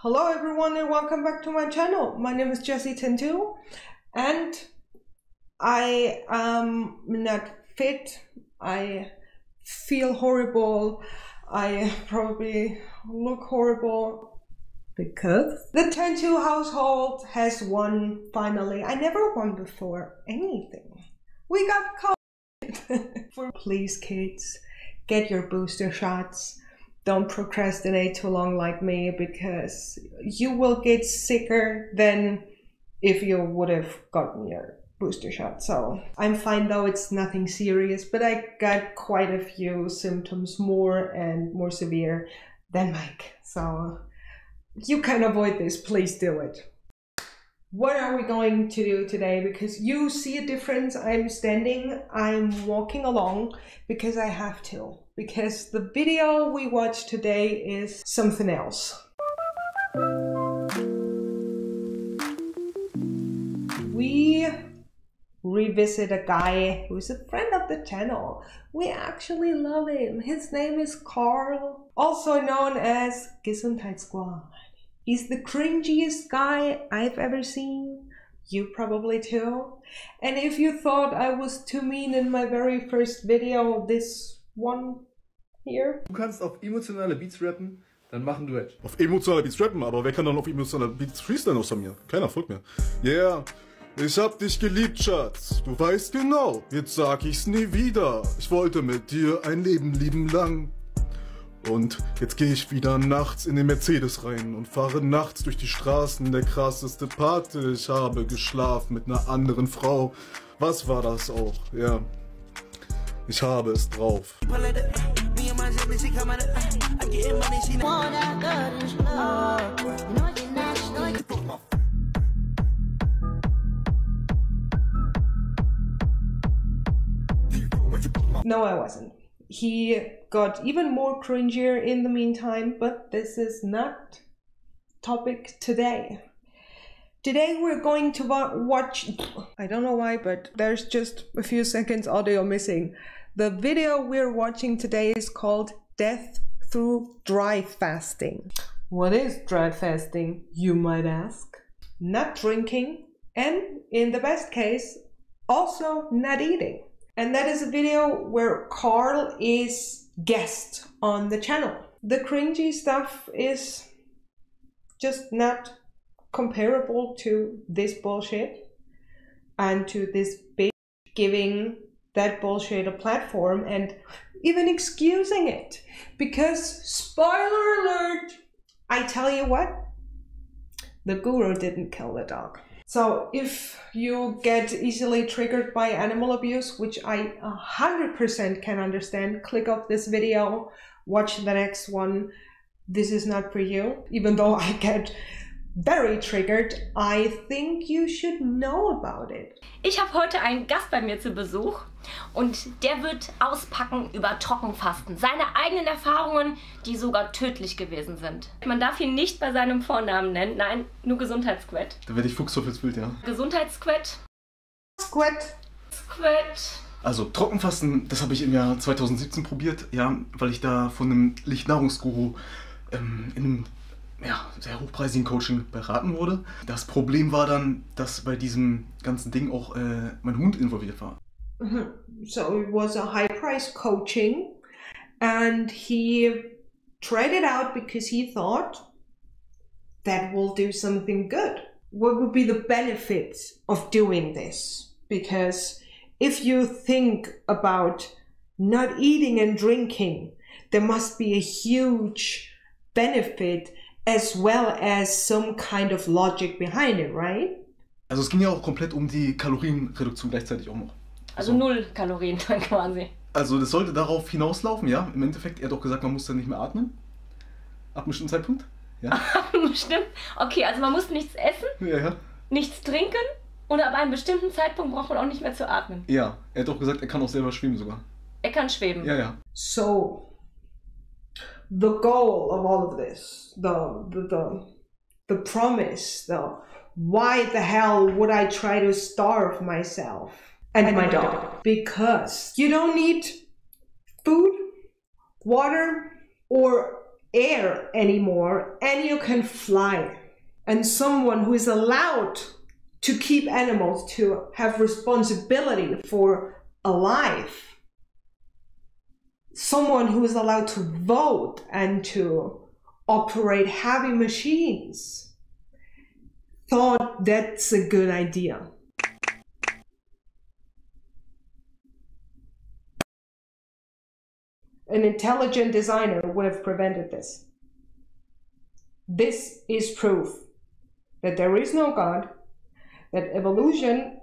Hello everyone and welcome back to my channel. My name is Jessie Tentu and I am not fit. I feel horrible. I probably look horrible because the Tentu household has won finally. I never won before anything. We got COVID. Please kids, get your booster shots. Don't procrastinate too long like me because you will get sicker than if you would have gotten your booster shot. So I'm fine though, it's nothing serious, but I got quite a few symptoms, more severe than Mike. So you can avoid this, please do it. What are we going to do today? Because you see a difference. I'm standing, I'm walking along because I have to. Because the video we watched today is something else. We revisit a guy who's a friend of the channel. We actually love him. His name is Carl, also known as Gesundheitssquad. He's the cringiest guy I've ever seen. You probably too. And if you thought I was too mean in my very first video, this one here. Du kannst auf emotionale Beats rappen, dann mach ein Duett. Auf emotionale Beats rappen, aber wer kann dann auf emotionale Beats freestylen außer mir? Keiner, folgt mir. Yeah, ich hab dich geliebt, Schatz. Du weißt genau, jetzt sag ich's nie wieder. Ich wollte mit dir ein Leben lieben lang. Und jetzt gehe ich wieder nachts in den Mercedes rein und fahre nachts durch die Straßen, der krasseste Part. Ich habe geschlafen mit einer anderen Frau. Was war das auch? Ja, ich habe es drauf. No, I wasn't. He got even more cringier in the meantime, but this is not topic today. Today we're going to watch, I don't know why, but there's just a few seconds audio missing. The video we're watching today is called Death Through Dryfasting. What is Dryfasting, you might ask? Not drinking, and in the best case, also not eating. And that is a video where Carl is guest on the channel. The cringy stuff is just not comparable to this bullshit and to this bitch giving that bullshit a platform and even excusing it. Because, spoiler alert, I tell you what, the guru didn't kill the dog. So if you get easily triggered by animal abuse, which I 100% can understand, click off this video, watch the next one. This is not for you. Even though I get very triggered, I think you should know about it. Ich habe heute einen Gast bei mir zu Besuch und der wird auspacken über Trockenfasten. Seine eigenen Erfahrungen, die sogar tödlich gewesen sind. Man darf ihn nicht bei seinem Vornamen nennen, nein, nur Gesundheitssquad. Da werde ich Fuchsteufelswild, ja. Gesundheitssquad. Squad. Also Trockenfasten, das habe ich im Jahr 2017 probiert, ja, weil ich da von einem Lichtnahrungsguru in einem sehr hochpreisigen Coaching beraten wurde. Das Problem war dann, dass bei diesem ganzen Ding auch mein Hund involviert war. So it was a high-price coaching and he tried it out because he thought that will do something good. What would be the benefits of doing this? Because if you think about not eating and drinking, there must be a huge benefit as well as some kind of logic behind it, right? Also es ging ja auch komplett um die Kalorienreduktion gleichzeitig auch noch. Also 0 Kalorien dann quasi. Also das sollte darauf hinauslaufen, ja. Im Endeffekt, er hat doch gesagt, man muss dann nicht mehr atmen. Ab einem bestimmten Zeitpunkt. Ja. Stimmt. Okay, also man muss nichts essen, Ja. nichts trinken und ab einem bestimmten Zeitpunkt braucht man auch nicht mehr zu atmen. Ja, er hat doch gesagt, er kann auch selber schwimmen sogar. Er kann schweben. Ja. So the goal of all of this, the promise, why the hell would I try to starve myself and my dog? Because you don't need food, water, or air anymore and you can fly. And someone who is allowed to keep animals, to have responsibility for a life, someone who is allowed to vote and to operate heavy machines, thought that's a good idea. An intelligent designer would have prevented this. This is proof that there is no God, that evolution...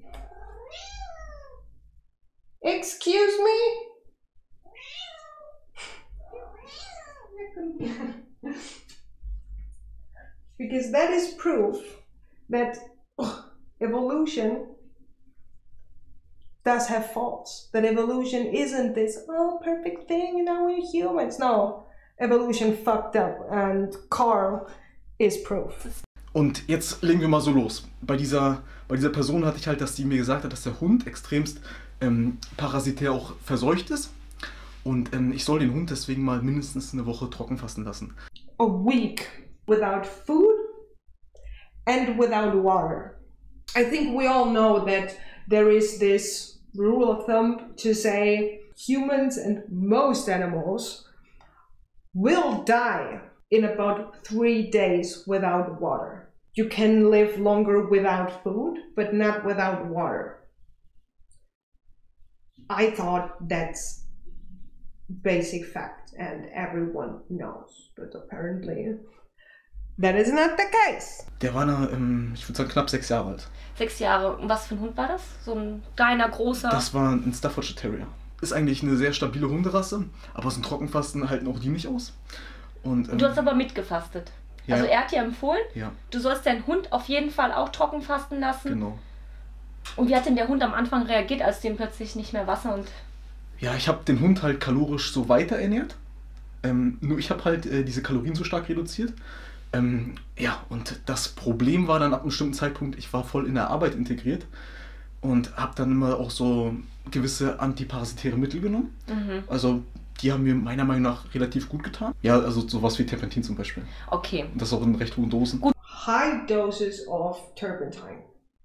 Excuse me? Because that is proof that evolution does have faults. That evolution isn't this, oh, perfect thing, now we're humans. No, evolution fucked up, and Carl is proof. Und jetzt legen wir mal so los. Bei dieser Person hatte ich halt, dass die mir gesagt hat, dass der Hund extremst parasitär auch verseucht ist. Und ich soll den Hund deswegen mal mindestens eine Woche trocken fassen lassen. A week without food and without water. I think we all know that there is this rule of thumb to say humans and most animals will die in about 3 days without water. You can live longer without food, but not without water. I thought that's basic fact and everyone knows, but apparently that is not the case. Der war ich würde sagen, knapp 6 Jahre alt. 6 Jahre. Und was für ein Hund war das? So ein kleiner, großer? Das war ein Staffordshire Terrier. Ist eigentlich eine sehr stabile Hunderasse, aber so ein Trockenfasten halten auch die nicht aus. Und, du hast aber mitgefastet. Ja. Also er hat dir empfohlen, ja, du sollst deinen Hund auf jeden Fall auch trocken fasten lassen. Genau. Und wie hat denn der Hund am Anfang reagiert, als dem plötzlich nicht mehr Wasser und... Ja, ich habe den Hund halt kalorisch so weiter ernährt. Nur ich habe halt diese Kalorien so stark reduziert. Ja, und das Problem war dann ab einem bestimmten Zeitpunkt, ich war voll in der Arbeit integriert und habe dann immer auch so gewisse antiparasitäre Mittel genommen. Mhm. Also die haben mir meiner Meinung nach relativ gut getan. Ja, also sowas wie Terpentin zum Beispiel. Okay. Und das auch in recht hohen Dosen. Gut. High doses of turpentine.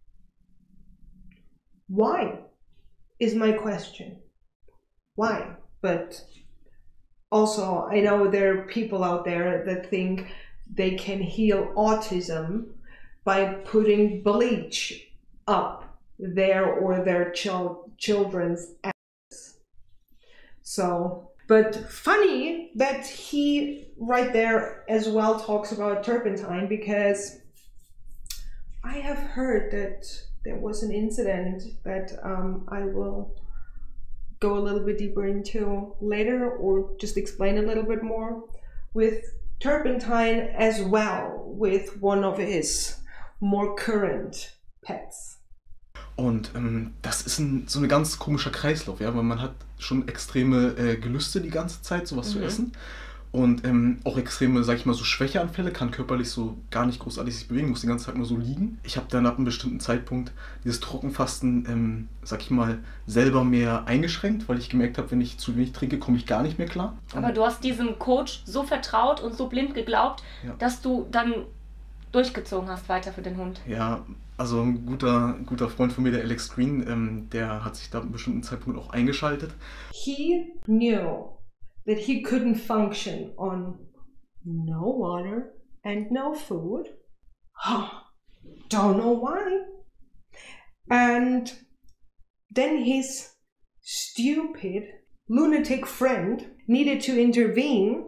Why is my question. Why? But also I know there are people out there that think they can heal autism by putting bleach up their or their children's ass. So, but funny that he right there as well talks about turpentine, because I have heard that there was an incident that I will go a little bit deeper into later, or just explain a little bit more, with turpentine as well, with one of his more current pets. Und das ist so ein ganz komischer Kreislauf, ja, weil man hat schon extreme Gelüste die ganze Zeit, sowas zu essen. Und auch extreme, sag ich mal, so Schwächeanfälle, kann körperlich so gar nicht großartig sich bewegen, muss den ganzen Tag nur so liegen. Ich habe dann ab einem bestimmten Zeitpunkt dieses Trockenfasten, sag ich mal, selber mehr eingeschränkt, weil ich gemerkt habe, wenn ich zu wenig trinke, komme ich gar nicht mehr klar. Aber du hast diesem Coach so vertraut und so blind geglaubt, ja, dass du dann durchgezogen hast weiter für den Hund. Ja, also ein guter Freund von mir, der Alex Green, der hat sich da ab einem bestimmten Zeitpunkt auch eingeschaltet. He knew that he couldn't function on no water and no food. Don't know why. And then his stupid lunatic friend needed to intervene,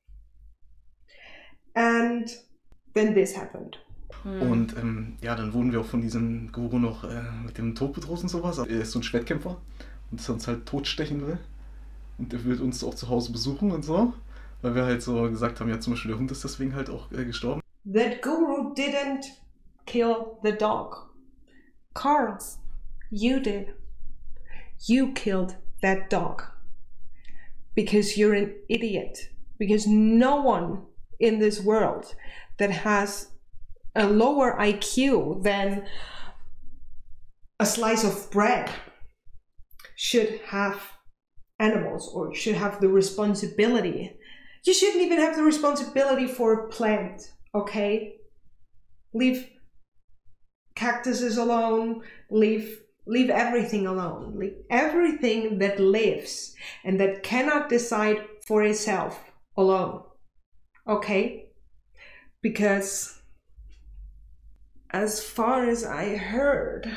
and then this happened. Und ja, dann wurden wir auch von diesem Guru noch mit dem Tod bedroht und sowas. Er ist so ein Schwertkämpfer und ist uns halt totstechen will. Und er will uns auch zu Hause besuchen und so, weil wir halt so gesagt haben, ja, zum Beispiel der Hund ist deswegen halt auch gestorben. That guru didn't kill the dog. Carl, you did. You killed that dog. Because you're an idiot. Because no one in this world that has a lower IQ than a slice of bread should have animals, or should have the responsibility You shouldn't even have the responsibility for a plant, okay? Leave cactuses alone, leave everything alone. Leave everything that lives and that cannot decide for itself alone, okay? Because as far as I heard,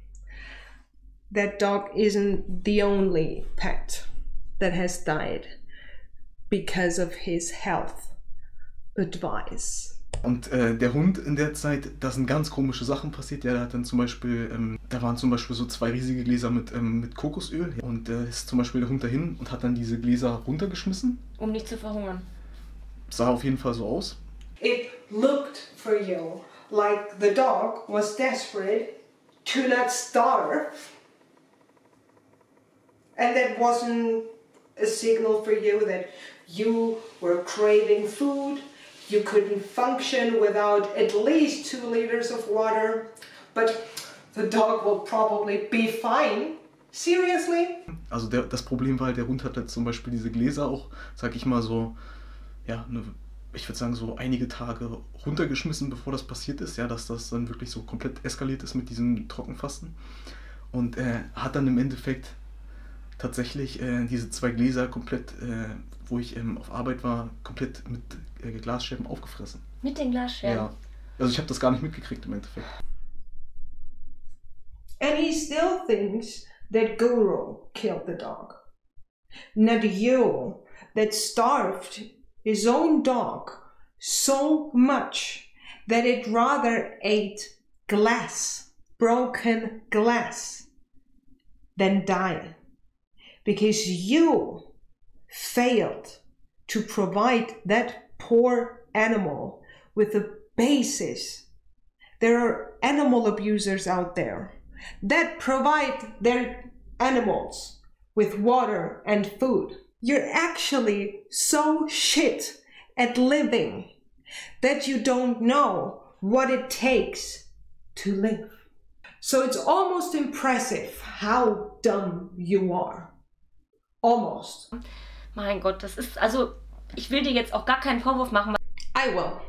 that dog isn't the only pet that has died because of his health advice. Und der Hund in der Zeit, da sind ganz komische Sachen passiert. Ja, der hat dann zum Beispiel, da waren zum Beispiel so 2 riesige Gläser mit Kokosöl. Und ist zum Beispiel der Hund dahin und hat dann diese Gläser runtergeschmissen. Um nicht zu verhungern. Sah auf jeden Fall so aus. It looked for you like the dog was desperate to not starve. And that wasn't a signal for you that you were craving food. You couldn't function without at least 2 liters of water. But the dog will probably be fine. Seriously? Also das Problem war halt, der Hund hat halt zum Beispiel diese Gläser auch, sag ich mal so, ja, ich würde sagen so einige Tage runtergeschmissen, bevor das passiert ist. Ja, dass das dann wirklich so komplett eskaliert ist mit diesem Trockenfasten. Und hat dann im Endeffekt tatsächlich diese 2 Gläser komplett, wo ich auf Arbeit war, komplett mit Glasscherben aufgefressen. Mit den Glasscherben? Ja. Also ich habe das gar nicht mitgekriegt im Endeffekt. And he still thinks that Guru killed the dog. Not you, that starved his own dog so much that it rather ate glass, broken glass, than die. Because you failed to provide that poor animal with the basis. There are animal abusers out there that provide their animals with water and food. You're actually so shit at living that you don't know what it takes to live. So it's almost impressive how dumb you are. Almost. Mein Gott, das ist, also, ich will dir jetzt auch gar keinen Vorwurf machen. I will.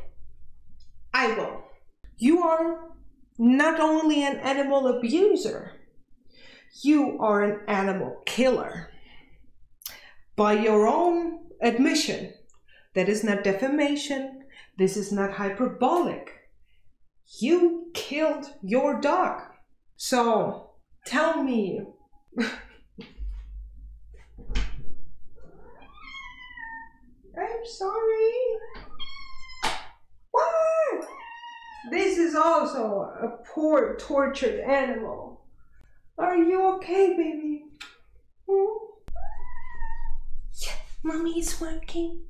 You are not only an animal abuser, you are an animal killer. By your own admission, that is not defamation, this is not hyperbolic. You killed your dog. So, tell me. I'm sorry. What? This is also a poor, tortured animal. Are you okay, baby? Yeah, mommy is working.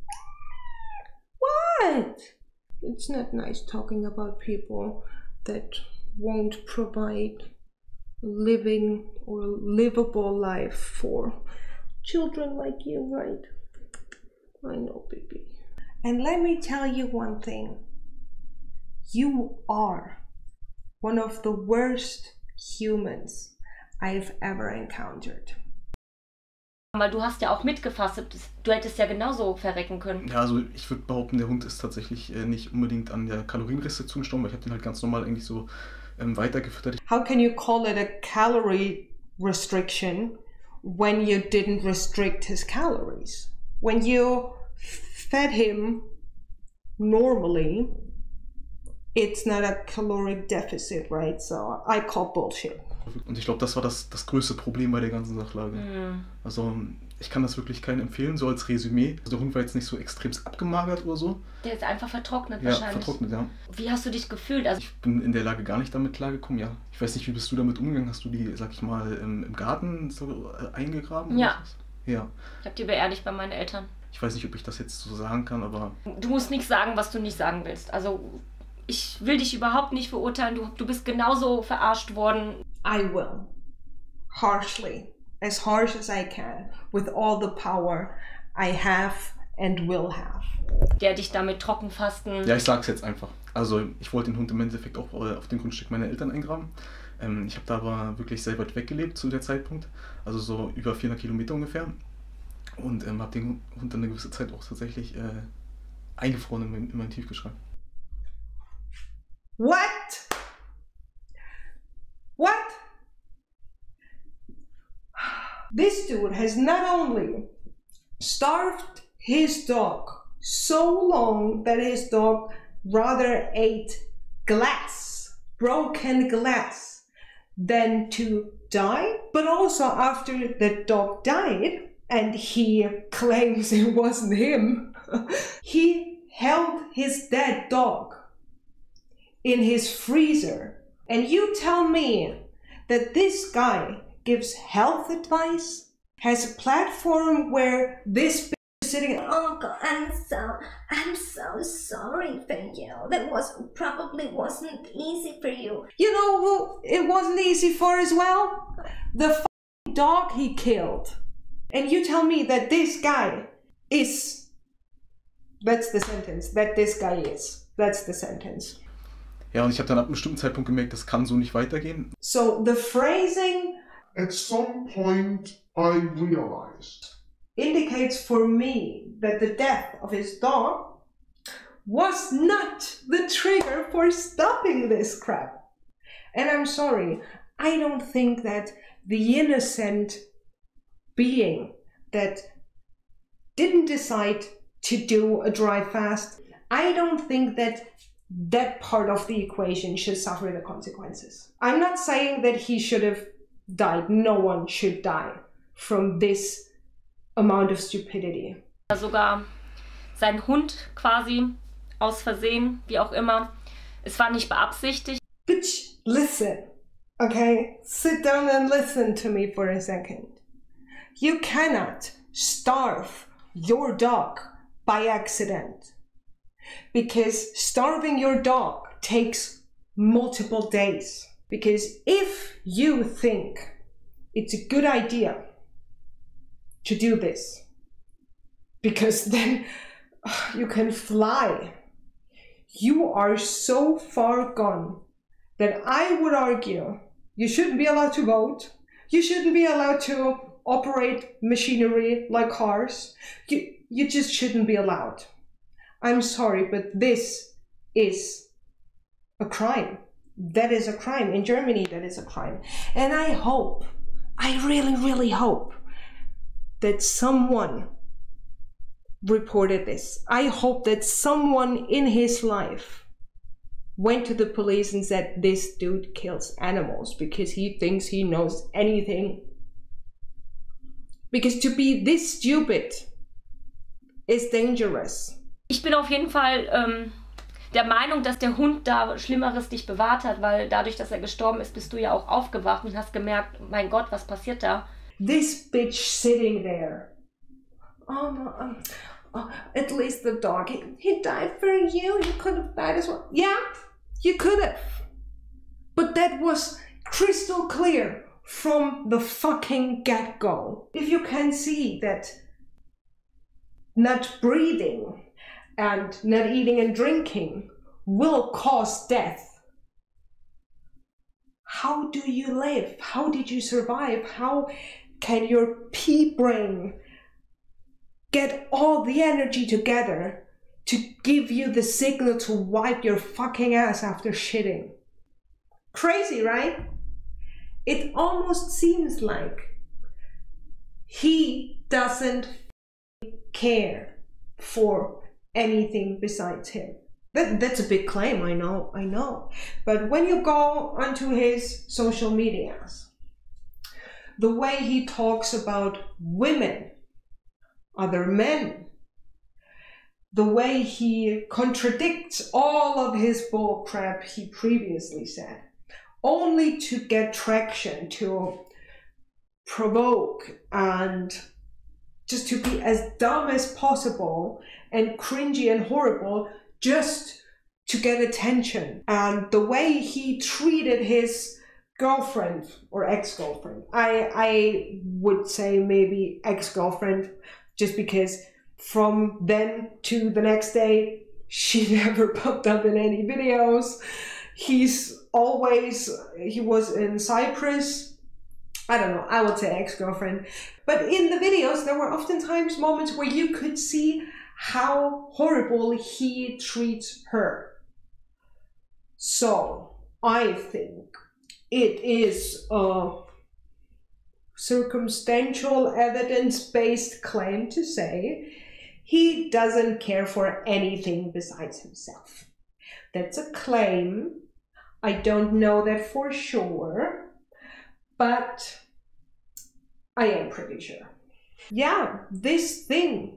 What? It's not nice talking about people that won't provide a living or livable life for children like you, right? I know, baby. And let me tell you one thing. You are one of the worst humans I've ever encountered. Weil du hast ja auch mitgefastet. Du hättest ja genauso verrecken können. Ja, also ich würde behaupten, der Hund ist tatsächlich nicht unbedingt an der Kalorienrestriktion gestorben, weil ich habe den halt ganz normal eigentlich so weitergefüttert. How can you call it a calorie restriction when you didn't restrict his calories? When you fed him normally, it's not a caloric deficit, right? So I call bullshit. Und ich glaube, das war das größte Problem bei der ganzen Sachlage. Also ich kann das wirklich keinem empfehlen, so als Resümee. Also der Hund war jetzt nicht so extremst abgemagert oder so. Der ist einfach vertrocknet ja, wahrscheinlich. Vertrocknet, ja. Wie hast du dich gefühlt? Also ich bin in der Lage gar nicht damit klargekommen, ja. Ich weiß nicht, wie bist du damit umgegangen? Hast du die, sag ich mal, im Garten so eingegraben? Ja. Ja. Ich habe die beerdigt bei meinen Eltern. Ich weiß nicht, ob ich das jetzt so sagen kann, aber... Du musst nichts sagen, was du nicht sagen willst. Also ich will dich überhaupt nicht verurteilen. Du bist genauso verarscht worden. I will. Harshly. As harsh as I can. With all the power I have and will have. Der dich damit trockenfasten... Ja, ich sag's jetzt einfach. Also ich wollte den Hund im Endeffekt auch auf dem Grundstück meiner Eltern eingraben. Ich habe da aber wirklich sehr weit weg gelebt zu der Zeitpunkt. Also so über 400 Kilometer ungefähr. Und habe den Hund dann eine gewisse Zeit auch tatsächlich eingefroren in meinen Tiefkühlschrank. What? What? This dude has not only starved his dog so long that his dog rather ate glass, broken glass, than to die, but also after the dog died, and he claims it wasn't him, he held his dead dog in his freezer. And you tell me that this guy gives health advice, has a platform where this bitch is sitting, oh God, I'm so sorry for you. That probably wasn't easy for you. You know who it wasn't easy for as well? The fucking dog he killed. And you tell me that this guy is, that's the sentence, that this guy is. That's the sentence. Ja, und ich habe dann ab einem bestimmten Zeitpunkt gemerkt, das kann so nicht weitergehen. So the phrasing, at some point I realized, indicates for me that the death of his dog was not the trigger for stopping this crap. And I'm sorry, I don't think that the innocent being that didn't decide to do a dry fast, I don't think that that part of the equation should suffer the consequences. I'm not saying that he should have died. No one should die from this amount of stupidity. Sogar sein Hund quasi aus Versehen, wie auch immer. Es war nicht beabsichtigt. Bitch, listen, okay? Sit down and listen to me for a second. You cannot starve your dog by accident, because starving your dog takes multiple days. Because if you think it's a good idea to do this, because then you can fly, you are so far gone that I would argue you shouldn't be allowed to vote, you shouldn't be allowed to operate machinery like cars, you just shouldn't be allowed. I'm sorry, but this is a crime. That is a crime. In Germany, that is a crime. And I hope, I really, really hope that someone reported this. I hope that someone in his life went to the police and said, this dude kills animals because he thinks he knows anything. Because to be this stupid is dangerous. Ich bin auf jeden Fall der Meinung, dass der Hund da Schlimmeres dich bewahrt hat, weil dadurch, dass er gestorben ist, bist du ja auch aufgewacht und hast gemerkt, mein Gott, was passiert da? This bitch sitting there. Oh no, at least the dog, he died for you, you could have died as well. Yeah, you could have. But that was crystal clear from the fucking get-go. If you can see that not breathing and not eating and drinking will cause death, how do you live? How did you survive? How can your pea brain get all the energy together to give you the signal to wipe your fucking ass after shitting? Crazy, right? It almost seems like he doesn't care for anything besides him. That's a big claim, I know. But when you go onto his social medias, the way he talks about women, other men, the way he contradicts all of his bull crap he previously said, only to get traction, to provoke, and just to be as dumb as possible and cringy and horrible just to get attention. And the way he treated his girlfriend or ex-girlfriend, I would say maybe ex-girlfriend, just because from then to the next day she never popped up in any videos. He was in Cyprus I don't know, I would say ex-girlfriend. But in the videos, there were oftentimes moments where you could see how horrible he treats her. So, I think it is a circumstantial evidence-based claim to say he doesn't care for anything besides himself. That's a claim. I don't know that for sure, but I am pretty sure. Yeah, this thing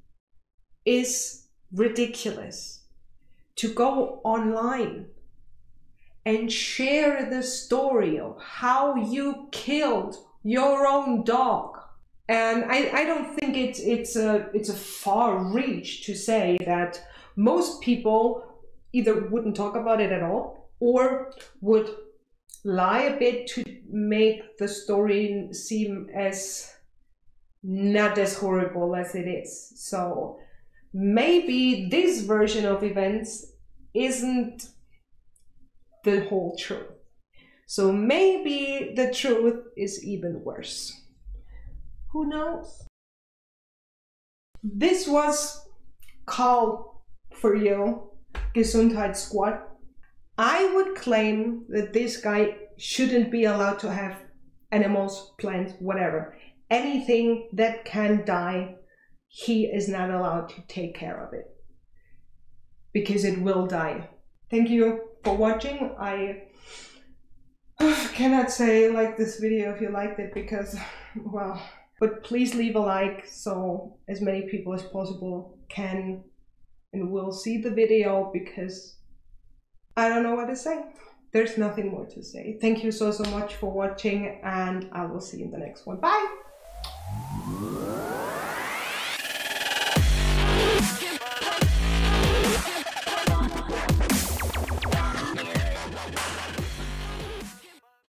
is ridiculous. To go online and share the story of how you killed your own dog. And I don't think it's a far reach to say that most people either wouldn't talk about it at all or would lie a bit to make the story seem as not as horrible as it is. So maybe this version of events isn't the whole truth. So maybe the truth is even worse. Who knows? This was Call for You, Gesundheitssquad. I would claim that this guy shouldn't be allowed to have animals, plants, whatever. Anything that can die, he is not allowed to take care of it. Because it will die. Thank you for watching. I cannot say like this video if you liked it because, well, but please leave a like so as many people as possible can and will see the video, because I don't know what to say. There's nothing more to say. Thank you so much for watching, and I will see you in the next one. Bye!